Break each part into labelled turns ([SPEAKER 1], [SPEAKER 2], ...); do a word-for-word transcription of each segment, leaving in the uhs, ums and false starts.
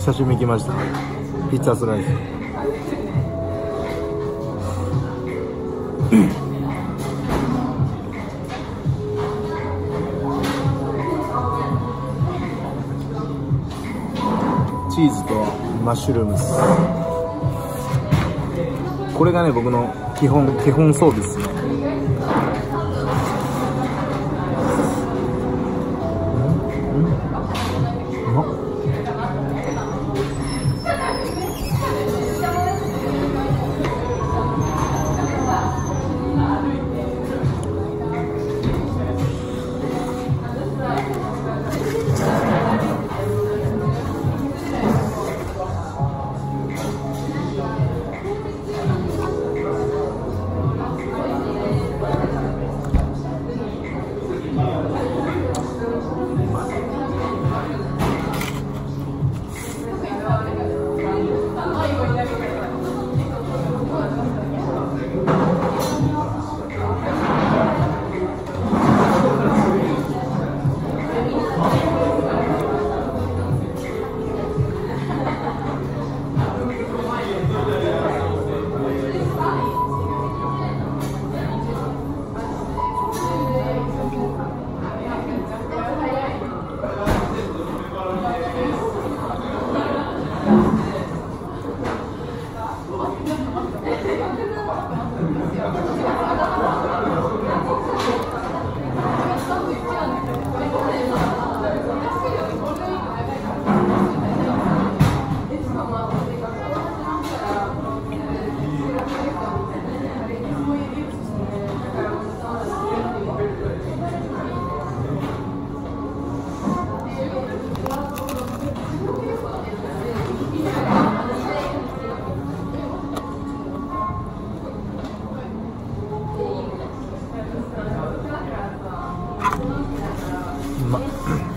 [SPEAKER 1] 久しぶりに来ました。ピッツァスライスチーズとマッシュルームス、これがね僕の基本基本装備ですね。うまっ。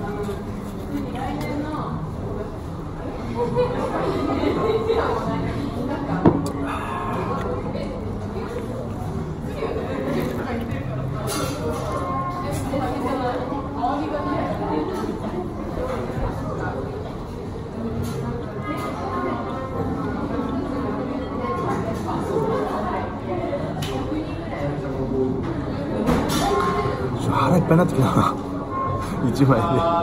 [SPEAKER 1] 腹いっぱいになってきたな一枚で。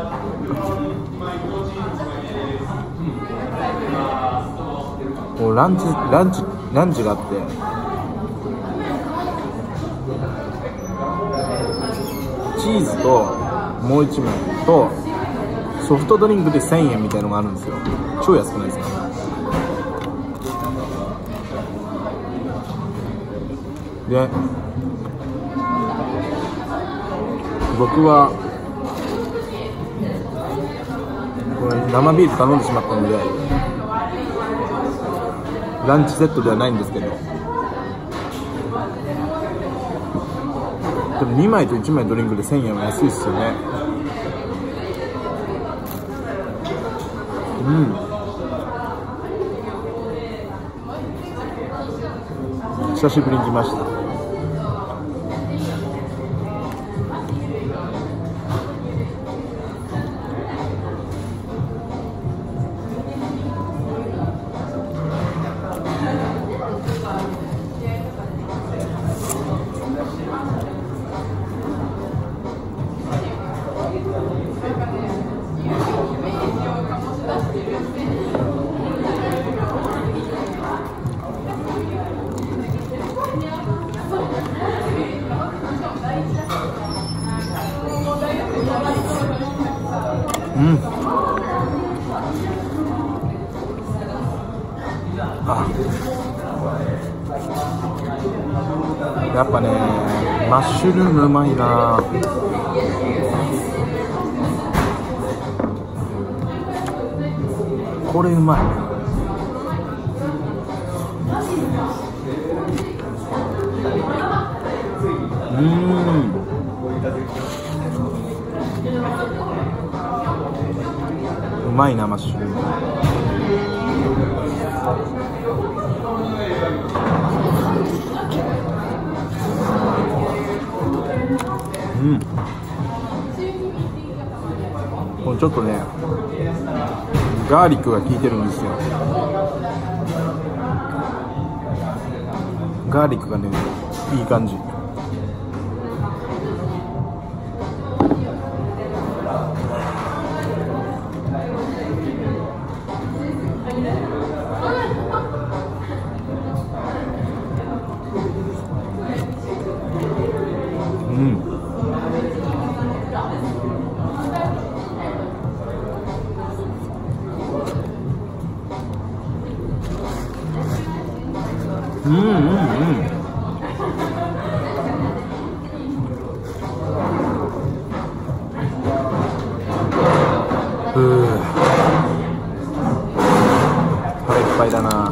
[SPEAKER 1] もうランチランチランチがあって、チーズともう一枚とソフトドリンクでせんえんみたいなのがあるんですよ。超安くないですか。で僕はこれ生ビール頼んでしまったのでランチセットではないんですけど、でもにまいといちまいドリンクでせんえんは安いっすよね。うん、久しぶりに来ました。うん、あ、やっぱねマッシュルームうまいな。これうまい。うん、うまいなマッシュルーム。うん、これちょっとねガーリックが効いてるんですよ。ガーリックがね、いい感じ。うん。うんうんうん。ふう、腹いっぱいだな。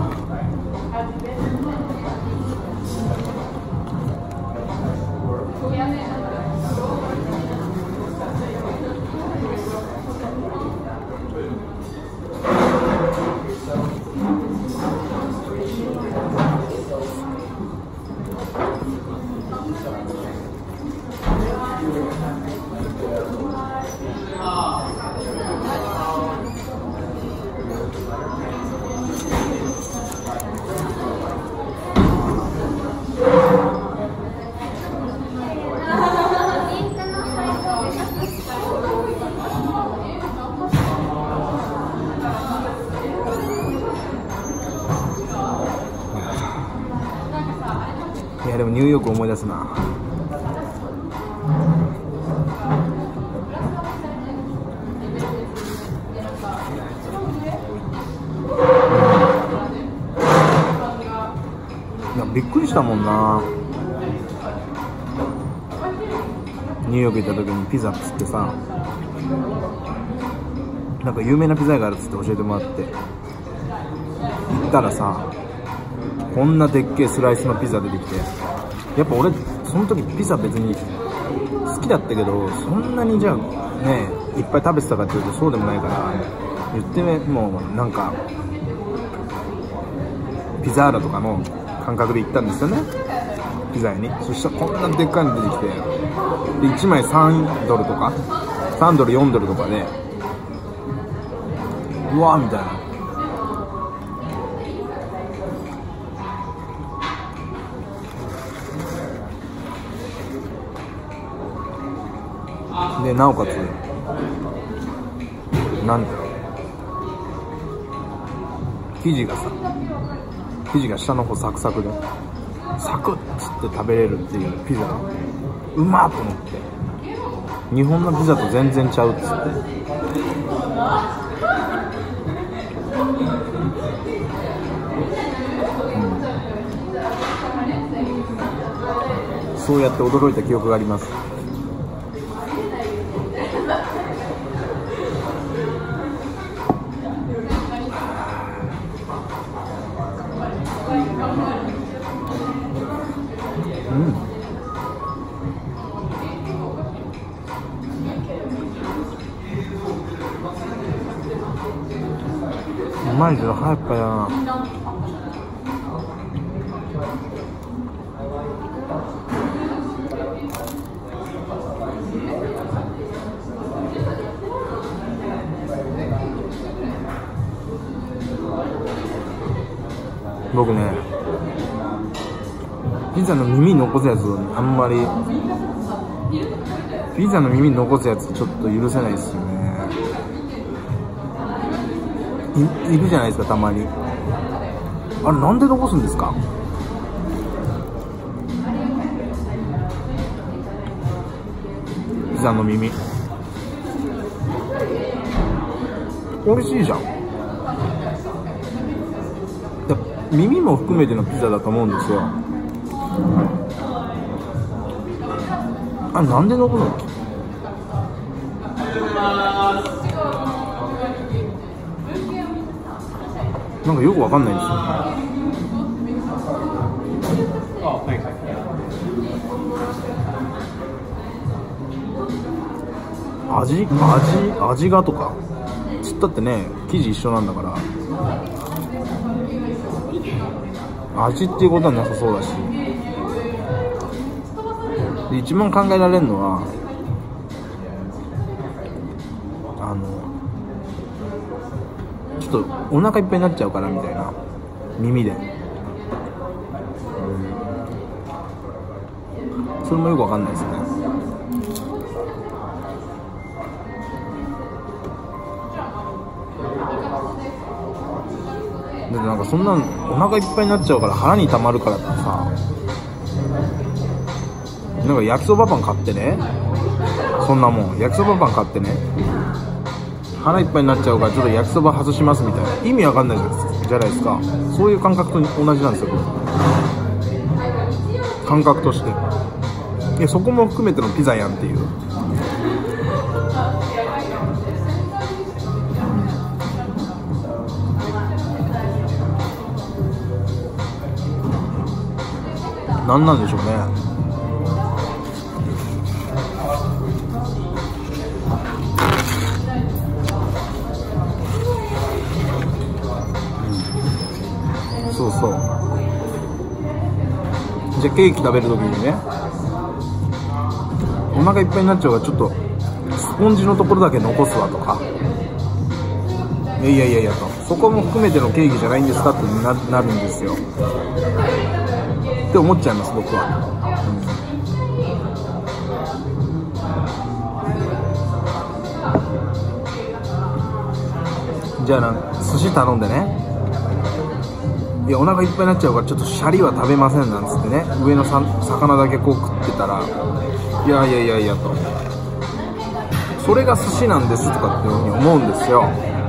[SPEAKER 1] いやでもニューヨーク思い出すな。いやびっくりしたもんな。ニューヨーク行った時にピザっつってさ、なんか有名なピザ屋があるっつって教えてもらって、行ったらさ、こんなでっけえスライスのピザ出てきて、やっぱ俺その時ピザ別に好きだったけど、そんなにじゃあねいっぱい食べてたかっていうとそうでもないから、言ってね、もうなんかピザーラとかの感覚で行ったんですよね、ピザ屋に。そしたらこんなでっかいの出てきて、でいちまいさんドルとかさんドルよんドルとかで、うわーみたいな。でなおかつなんだろう、生地がさ、生地が下の方サクサクでサクッつって食べれるっていうピザがうまーと思って、日本のピザと全然ちゃうっつって、うん、そうやって驚いた記憶があります。うん、うまいけど腹いっぱいだな。僕ね、ピザの耳に残すやつあんまり、ピザの耳に残すやつちょっと許せないですよね。 い, いるじゃないですかたまに。あれなんで残すんですか？ピザの耳美味しいじゃん。耳も含めてのピザだと思うんですよ。あ、なんで残すの？なんかよくわかんないんですよ。味、味、味がとかつったってね、生地一緒なんだから、味っていうことはなさそうだし、で一番考えられるのは、あのっとお腹いっぱいになっちゃうからみたいな、耳で、それもよくわかんないですね。でなんかそんなお腹いっぱいになっちゃうから腹にたまるからってさ、なんか焼きそばパン買ってね、そんなもん焼きそばパン買ってね、腹いっぱいになっちゃうからちょっと焼きそば外しますみたいな、意味わかんないじゃないですか。そういう感覚と同じなんですよ、感覚として。いや、そこも含めてのピザやんっていう。なんなんでしょうね。そうそう。じゃあケーキ食べるときにね、お腹いっぱいになっちゃうからちょっとスポンジのところだけ残すわとか、いやいやいやいやと、そこも含めてのケーキじゃないんですかって な, なるんですよって思っちゃいます、僕は。うん、じゃあな、寿司頼んでね、いやお腹いっぱいになっちゃうからちょっとシャリは食べませんなんつってね、上のさ魚だけこう食ってたら、いやいやいやいやと、それが寿司なんですとかっていうふうに思うんですよ。